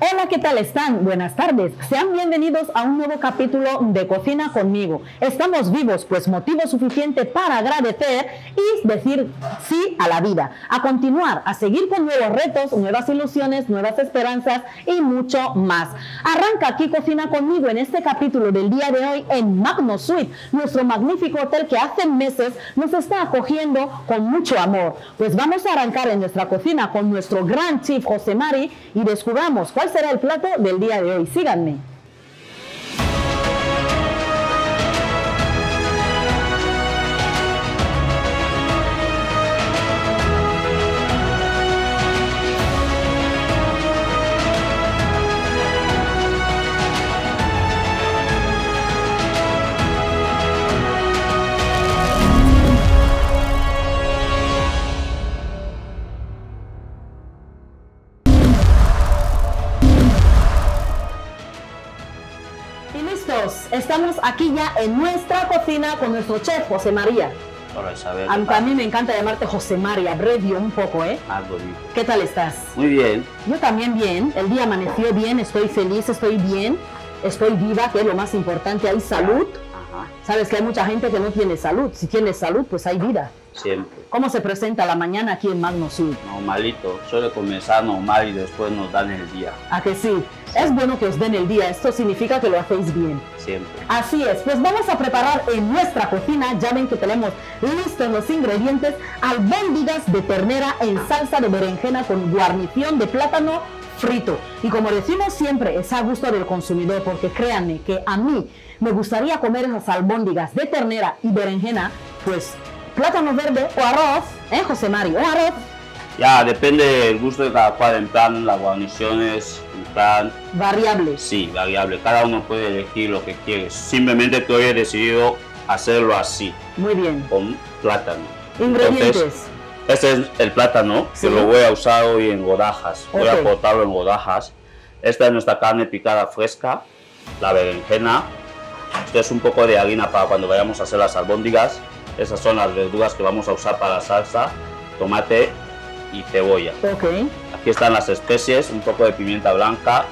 Hola, ¿qué tal están? Buenas tardes. Sean bienvenidos a un nuevo capítulo de Cocina conmigo. Estamos vivos, pues motivo suficiente para agradecer y decir sí a la vida, a continuar, a seguir con nuevos retos, nuevas ilusiones, nuevas esperanzas y mucho más. Arranca aquí Cocina conmigo en este capítulo del día de hoy en Magno Suite, nuestro magnífico hotel que hace meses nos está acogiendo con mucho amor. Pues vamos a arrancar en nuestra cocina con nuestro gran chef José Mari y descubramos cuál será el plato del día de hoy. Síganme. Estamos aquí ya en nuestra cocina con nuestro chef José María. Hola Isabel. A mí me encanta llamarte José María, abrevio un poco, ¿eh? Algo bien. ¿Qué tal estás? Muy bien. Yo también bien, el día amaneció bien, estoy feliz, estoy bien, estoy viva, que es lo más importante, hay salud. Ajá. Sabes que hay mucha gente que no tiene salud, si tienes salud pues hay vida. Siempre. ¿Cómo se presenta la mañana aquí en Magno Suite? Normalito, suele comenzar normal y después nos dan el día. ¿A que sí? Es bueno que os den el día, esto significa que lo hacéis bien. Siempre. Así es, pues vamos a preparar en nuestra cocina, ya ven que tenemos listos los ingredientes, albóndigas de ternera en salsa de berenjena con guarnición de plátano frito. Y como decimos siempre, es a gusto del consumidor, porque créanme que a mí me gustaría comer esas albóndigas de ternera y berenjena, pues plátano verde o arroz, José Mario, o arroz. Ya, depende del gusto de cada cual, en plan, las guarniciones, en plan... Variable. Sí, variable. Cada uno puede elegir lo que quiere. Simplemente que hoy he decidido hacerlo así. Muy bien. Con plátano. Ingredientes. Entonces, este es el plátano, ¿sí? que lo voy a usar hoy en rodajas. Voy a Ok. cortarlo en rodajas. Esta es nuestra carne picada fresca, la berenjena. Esto es un poco de harina para cuando vayamos a hacer las albóndigas. Esas son las verduras que vamos a usar para la salsa, tomate y cebolla. Ok. Aquí están las especies, un poco de pimienta blanca,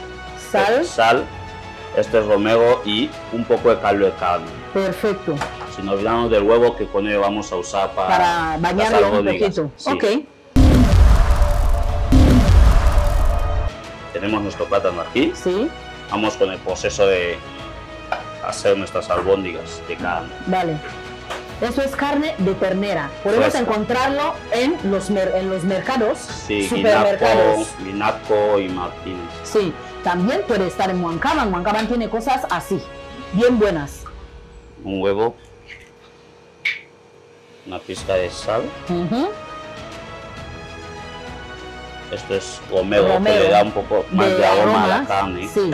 Sal. este es romero y un poco de caldo de carne. Perfecto. Sin olvidarnos del huevo que con ello vamos a usar Para las bañarlo un albóndigas. poquito. Sí. Ok. Tenemos nuestro plátano aquí. Sí. Vamos con el proceso de hacer nuestras albóndigas de carne. Vale. Eso es carne de ternera. Podemos Fresca. encontrarlo en los mercados, Sí, supermercados. Guinaco y Martínez. Sí, también puede estar en Huancabán. Huancabán tiene cosas así, bien buenas. Un huevo, una pizca de sal. Esto es romero, que le da un poco más de aroma a la carne. Sí.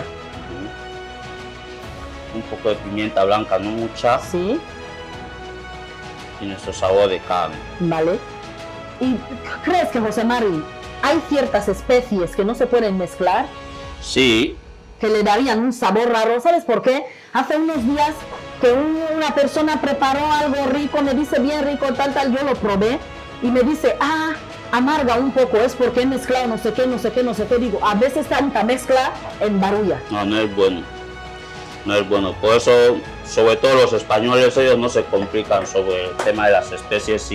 Un poco de pimienta blanca, no mucha. Sí. Y nuestro sabor de carne. Vale. ¿Y crees que, José Mari, hay ciertas especies que no se pueden mezclar? Sí. Que le darían un sabor raro. ¿Sabes por qué? Hace unos días que una persona preparó algo rico, me dice bien rico, tal, yo lo probé y me dice, amarga un poco, es porque he mezclado no sé qué. Digo, a veces tanta mezcla embarulla. No es bueno. No es bueno. Por eso, sobre todo los españoles, ellos no se complican sobre el tema de las especies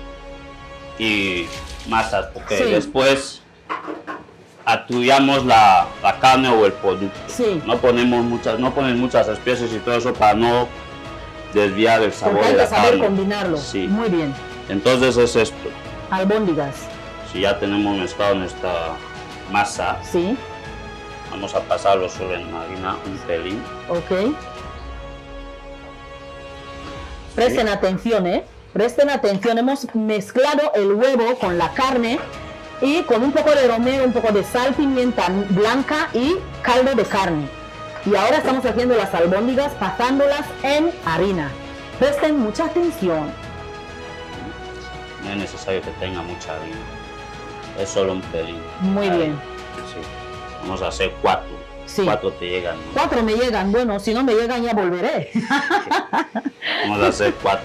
y masas, porque sí. después atuyamos la carne o el producto. Sí. No ponen muchas especies y todo eso para no desviar el sabor porque hay de la que saber carne. combinarlo. Sí. Muy bien. Entonces es esto. Albóndigas. Si ya tenemos mezclado nuestra masa, Sí. vamos a pasarlo sobre en harina un pelín. Ok. Presten atención, Presten atención. Hemos mezclado el huevo con la carne y con un poco de romero, un poco de sal, pimienta blanca y caldo de carne. Y ahora estamos haciendo las albóndigas pasándolas en harina. Presten mucha atención. No es necesario que tenga mucha harina. Es solo un pelín. Muy bien. Sí. Vamos a hacer 4. Sí. 4 te llegan, ¿no? 4 me llegan. Bueno, si no me llegan ya volveré. Vamos a hacer 4.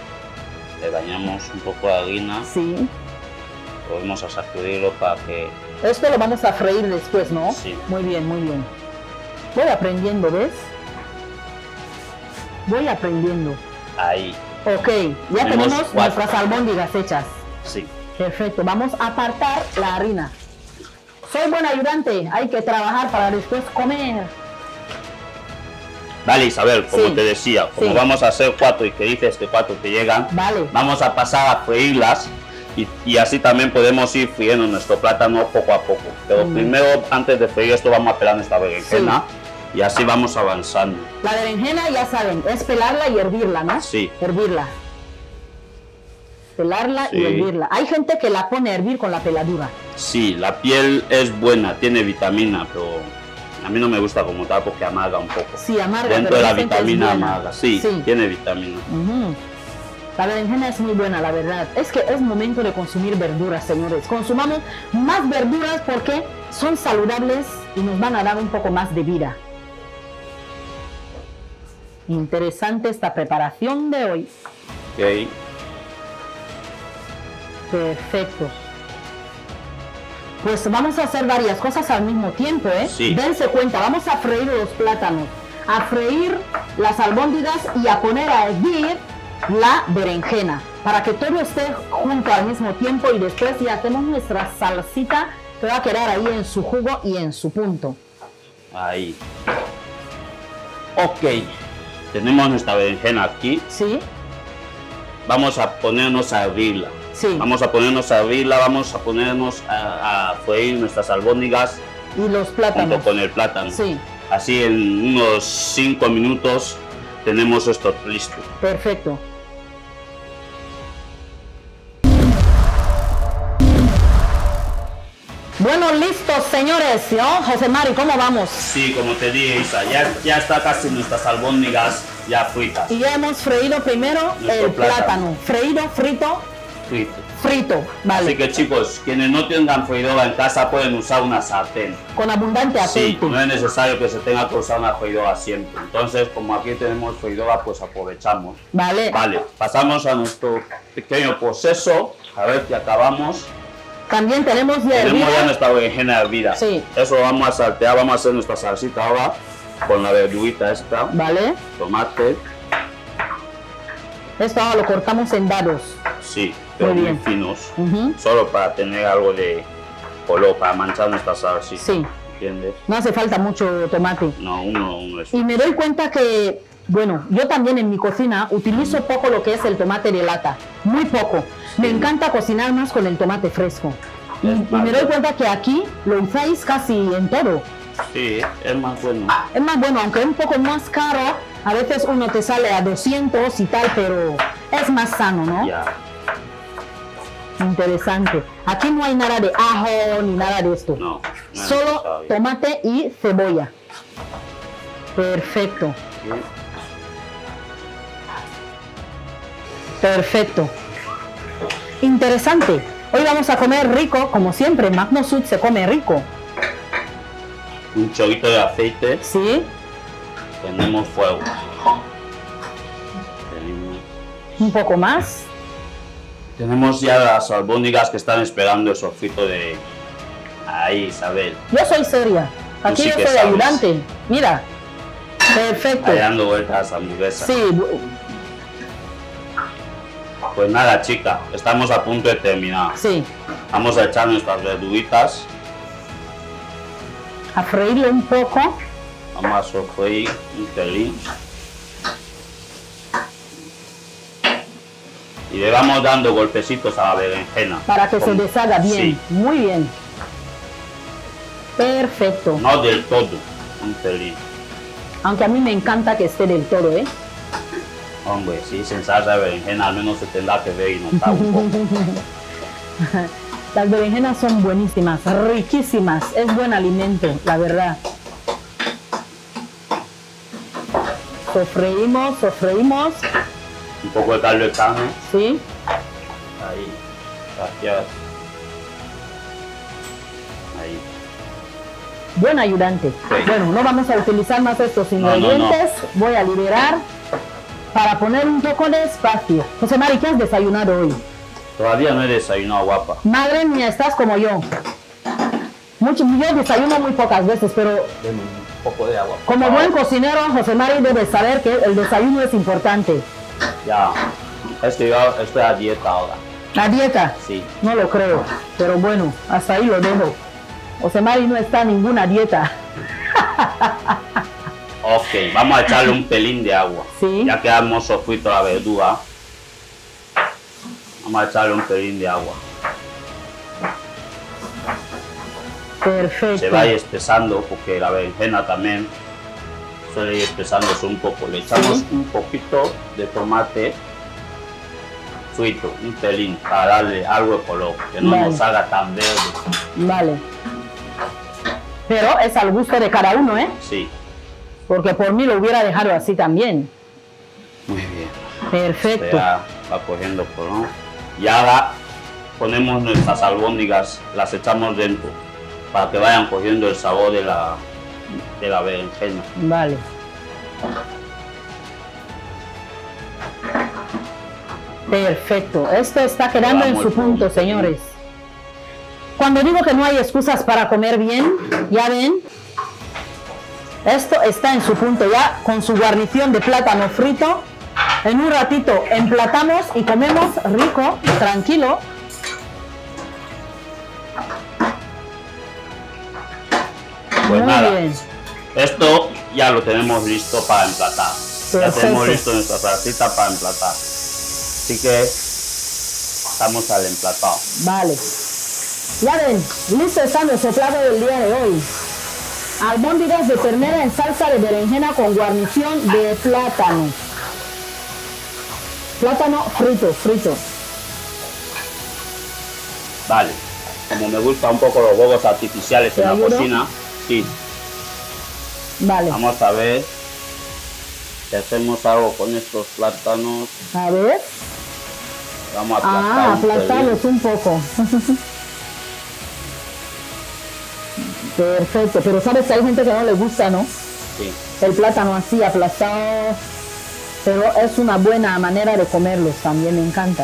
Le bañamos un poco de harina. Sí. Volvemos a sacudirlo para que Esto lo vamos a freír después, ¿no? Sí. Muy bien, muy bien. Voy aprendiendo, ¿ves? Voy aprendiendo. Ahí. Ok, ya tenemos 4. nuestras albóndigas hechas. Sí. Perfecto, vamos a apartar la harina. Soy buen ayudante, hay que trabajar para después comer. Vale, Isabel, como Sí. te decía, como Sí. vamos a hacer 4 y que dices que 4 te llegan, Vale. vamos a pasar a freírlas y así también podemos ir friendo nuestro plátano poco a poco. Pero primero, antes de freír esto, vamos a pelar nuestra berenjena y así vamos avanzando. La berenjena, ya saben, es pelarla y hervirla, ¿no? Sí. Hervirla. Pelarla y Sí. hervirla. Hay gente que la pone a hervir con la peladura. Sí, la piel es buena, tiene vitamina, pero a mí no me gusta como tal porque amarga un poco. Sí, amarga, Dentro pero de la dicen que es vitamina buena. amarga, sí, Sí. tiene vitamina. Ujú. La berenjena es muy buena, la verdad. Es que es momento de consumir verduras, señores. Consumamos más verduras porque son saludables y nos van a dar un poco más de vida. Interesante esta preparación de hoy. Ok. Perfecto. Pues vamos a hacer varias cosas al mismo tiempo, ¿eh? Sí. Dense cuenta, vamos a freír los plátanos, a freír las albóndigas y a poner a hervir la berenjena para que todo esté junto al mismo tiempo y después ya hacemos nuestra salsita que va a quedar ahí en su jugo y en su punto. Ahí. Ok. Tenemos nuestra berenjena aquí. ¿Sí? Vamos a ponernos a hervirla. Sí. Vamos a ponernos a hervirla, vamos a ponernos a freír nuestras albóndigas Y los plátanos. junto con el plátano. Sí, Así en unos 5 minutos tenemos esto listo. perfecto. Bueno, listos, señores, ¿no? José Mari, ¿cómo vamos? Sí, como te dije, Isa, ya está casi nuestras albóndigas ya fritas. Y ya hemos freído primero Nuestro el plátano. plátano. Freído, frito, Frito. frito. Vale. Así que chicos, quienes no tengan freidora en casa pueden usar una sartén. Con abundante Sí, aceite. no es necesario que se tenga que usar una freidora siempre. Entonces, como aquí tenemos freidora, pues aprovechamos. Vale. Vale, pasamos a nuestro pequeño proceso. A ver que acabamos. También tenemos ya Tenemos ya hervida. nuestra berenjena hervida. Sí. Eso lo vamos a saltear, vamos a hacer nuestra salsita ahora con la verdurita esta, Vale. tomate, Esto ahora lo cortamos en dados. sí, pero Muy muy bien. finos, Ujú. solo para tener algo de color, para manchar nuestra salsita. Sí. ¿Entiendes? No hace falta mucho tomate. No, uno es. Y me doy cuenta que, bueno, yo también en mi cocina utilizo poco lo que es el tomate de lata. Muy poco. Me encanta cocinar más con el tomate fresco. Y me doy cuenta que aquí lo usáis casi en todo. Sí, es más bueno. Es más bueno, aunque es un poco más caro, a veces uno te sale a 200 y tal, pero es más sano, ¿no? Ya. Interesante. Aquí no hay nada de ajo ni nada de esto. No. no es Solo necesario. tomate y cebolla. Perfecto. Sí. Perfecto. Interesante. Hoy vamos a comer rico, como siempre, en Magno Sud se come rico. Un chorrito de aceite, ¿Sí? tenemos fuego. Tenemos- Un poco más. Tenemos ya las albóndigas que están esperando el sofrito de... Ahí, Isabel. Yo soy seria. Aquí sí yo que soy sabes. ayudante. Mira. Perfecto. Ahí dando vueltas a hamburguesa. Sí. Pues nada, chica, estamos a punto de terminar. Sí. Vamos a echar nuestras verduritas. A freírlo un poco. Vamos a sofreír un pelín. Y le vamos dando golpecitos a la berenjena. Para que se Como- deshaga bien. Sí, Muy bien. Perfecto. no del todo, un pelín. Aunque a mí me encanta que esté del todo, ¿eh? Hombre, sí, sin salsa de berenjena al menos se tendrá que ver y notar un poco. Las berenjenas son buenísimas, riquísimas. Es buen alimento, la verdad. Sofreímos, sofreímos. Un poco de caldo de carne. ¿Sí? Ahí. Gracias. Ahí. Buen ayudante. Sí. Bueno, no vamos a utilizar más estos No, no, no. ingredientes. Voy a liberar para poner un poco de espacio. José Mari, ¿qué has desayunado hoy? Todavía no he desayunado, guapa. Madre mía, estás como yo. yo desayuno muy pocas veces, pero Deme un poco de agua. por como favor. buen cocinero, José Mari debe saber que el desayuno es importante. Ya, es que yo estoy a dieta ahora. La dieta, Sí. no lo creo, pero bueno, hasta ahí lo dejo. José Mari no está en ninguna dieta. Ok, vamos a echarle un pelín de agua. Sí. Ya que hemos sofrito la verdura, vamos a echarle un pelín de agua. Perfecto. Se va a ir espesando porque la berenjena también suele ir espesándose un poco. Le echamos Sí. un poquito de tomate frito, un pelín, para darle algo de color, que no Vale. nos haga tan verde. Vale. Pero es al gusto de cada uno, ¿eh? Sí, Porque por mí lo hubiera dejado así también. muy bien. Perfecto. Ya va cogiendo color. Y ahora ponemos nuestras albóndigas, las echamos dentro para que vayan cogiendo el sabor de la berenjena. Vale. Perfecto. Esto está quedando en Vamos su por punto, un pelín. señores. Cuando digo que no hay excusas para comer bien, ya ven, esto está en su punto ya con su guarnición de plátano frito. En un ratito emplatamos y comemos rico, tranquilo. Pues Muy nada, bien. esto ya lo tenemos listo para emplatar. Ya Perfecto. tenemos listo nuestra salsita para emplatar. Así que estamos al emplatado. Vale. Ya ven, listo está nuestro plato del día de hoy. Albóndigas de ternera en salsa de berenjena con guarnición de plátano. Plátano frito. Vale, como me gustan un poco los huevos artificiales ¿Te en la ayudo? cocina, sí, Vale. vamos a ver si hacemos algo con estos plátanos. A ver. Vamos a aplastar un aplastarlos pelín. un poco. Perfecto, pero sabes que hay gente que no le gusta, ¿no? Sí. El plátano así aplastado, pero es una buena manera de comerlos, también me encanta.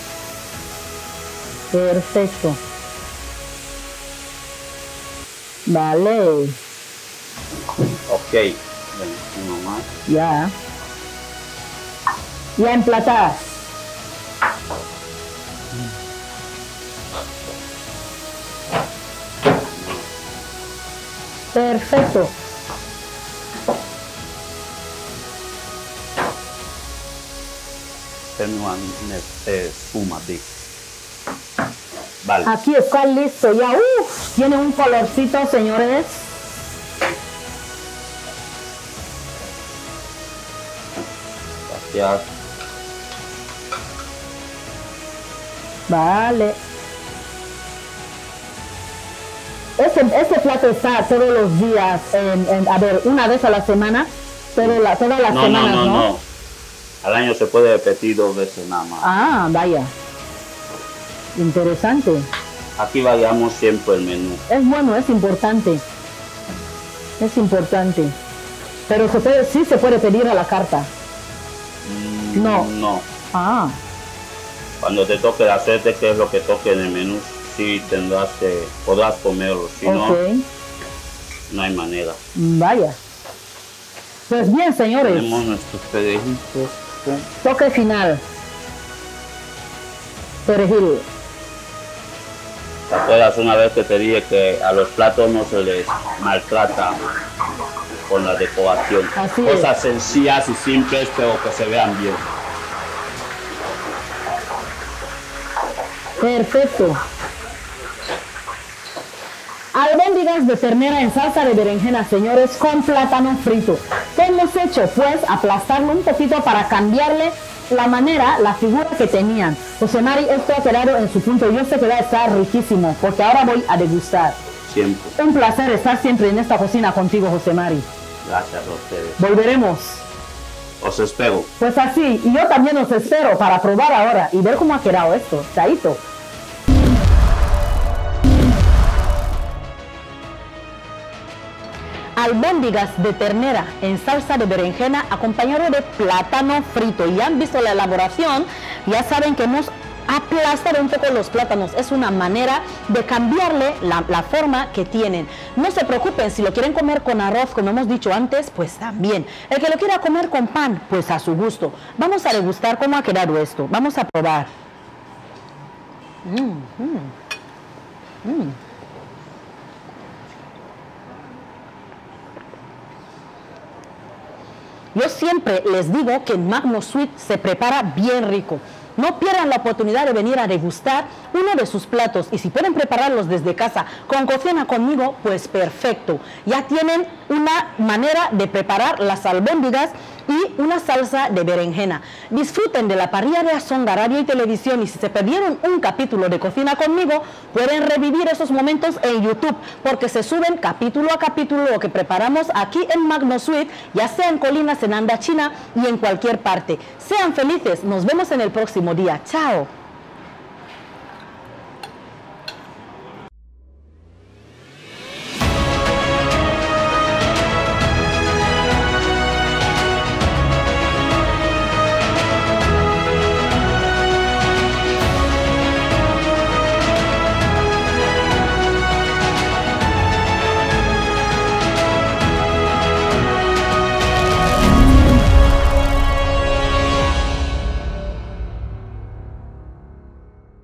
Perfecto. Vale, Ok, ven, uno más. ya. Y a emplatar. Perfecto. Tengo una espuma, sí. Vale, Aquí está listo ya. Uf, tiene un colorcito, señores. gracias. Vale. Este plato está todos los días, a ver, una vez a la semana, todas las No, semanas, ¿no? no. Al año se puede repetir 2 veces nada más. Ah, vaya. Interesante. Aquí variamos siempre el menú. Es bueno, es importante. Es importante. Pero sí se puede pedir a la carta. No. No. Ah, Cuando te toque la suerte, que es lo que toque en el menú, sí podrás comerlo. Si ok. no, no hay manera. Vaya. Pues bien, señores. Tenemos nuestros perejitos. Toque final. Perejil. ¿Te acuerdas una vez que te dije que a los platos no se les maltrata con la decoración? Así Cosas sencillas y simples, pero que se vean bien. Perfecto. Albóndigas de ternera en salsa de berenjena, señores, con plátano frito. ¿Qué hemos hecho? Pues aplastarlo un poquito para cambiarle la manera, la figura que tenían. José Mari, esto ha quedado en su punto. Yo sé que va a estar riquísimo, porque ahora voy a degustar. Siempre. Un placer estar siempre en esta cocina contigo, José Mari. Gracias a ustedes. Volveremos. Os espero. Pues así, y yo también os espero para probar ahora y ver cómo ha quedado esto. Chaito. Albóndigas de ternera en salsa de berenjena acompañado de plátano frito. Y han visto la elaboración, ya saben que hemos aplastar un poco los plátanos. Es una manera de cambiarle la forma que tienen. No se preocupen, si lo quieren comer con arroz, como hemos dicho antes, pues también. El que lo quiera comer con pan, pues a su gusto. Vamos a degustar cómo ha quedado esto. Vamos a probar. Yo siempre les digo que en Magno Sweet se prepara bien rico. No pierdan la oportunidad de venir a degustar uno de sus platos, y si pueden prepararlos desde casa con Cocina Conmigo, pues perfecto. Ya tienen una manera de preparar las albóndigas y una salsa de berenjena. Disfruten de la parrilla de Azonga Radio y Televisión, y si se perdieron un capítulo de Cocina Conmigo, pueden revivir esos momentos en YouTube, porque se suben capítulo a capítulo lo que preparamos aquí en Magno Sweet, ya sea en Colinas, en Andachina y en cualquier parte. Sean felices, nos vemos en el próximo día. Chao.